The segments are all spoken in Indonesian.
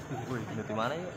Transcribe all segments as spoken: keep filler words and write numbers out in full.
Wih, di mana ya?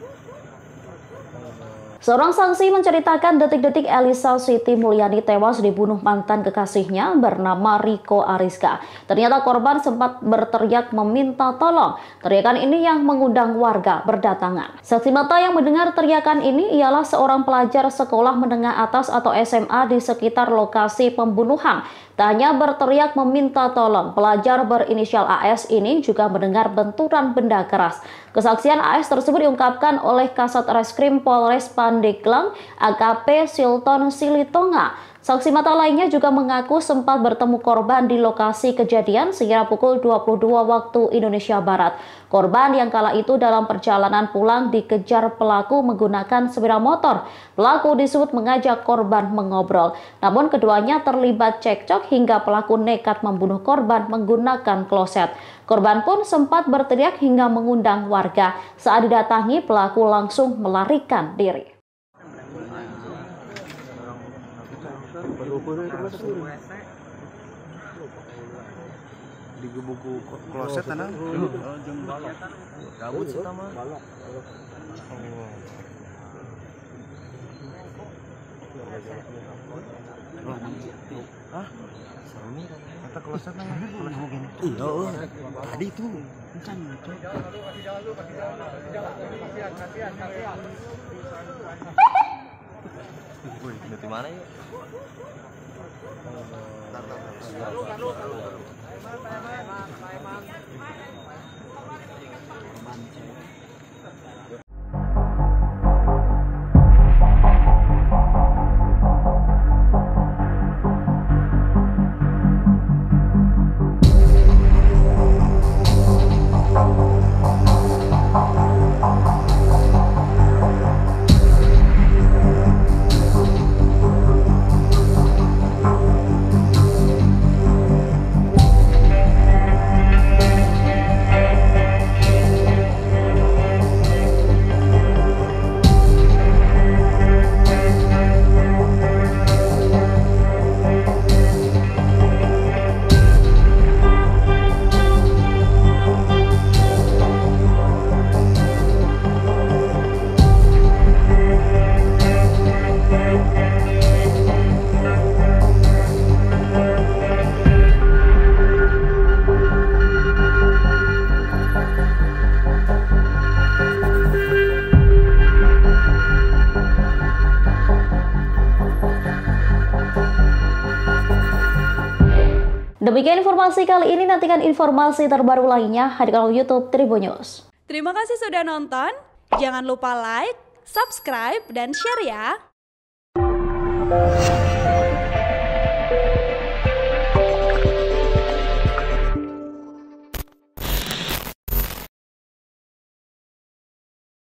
Seorang saksi menceritakan detik-detik Elisa Siti Mulyani tewas dibunuh mantan kekasihnya bernama Riko Ariska. Ternyata korban sempat berteriak meminta tolong. Teriakan ini yang mengundang warga berdatangan. Saksi mata yang mendengar teriakan ini ialah seorang pelajar sekolah menengah atas atau S M A di sekitar lokasi pembunuhan. Tak hanya berteriak meminta tolong, pelajar berinisial A S ini juga mendengar benturan benda keras. Kesaksian A S tersebut diungkapkan oleh Kasat Reskrim Polres Pandeglang A K P Silton Silitonga. Saksi mata lainnya juga mengaku sempat bertemu korban di lokasi kejadian sekira pukul dua puluh dua waktu Indonesia Barat. Korban yang kala itu dalam perjalanan pulang dikejar pelaku menggunakan sepeda motor. Pelaku disebut mengajak korban mengobrol. Namun keduanya terlibat cekcok hingga pelaku nekat membunuh korban menggunakan kloset. Korban pun sempat berteriak hingga mengundang warga. Saat didatangi, pelaku langsung melarikan diri. Digebuk kloset tenang. Gabut sih sama. Hah? Kata kloset nang. Iya, tadi itu. Encan itu. Wih, di mana ya? Demikian informasi kali ini, nantikan informasi terbaru lainnya di kanal YouTube Tribun News. Terima kasih sudah nonton, jangan lupa like, subscribe, dan share ya!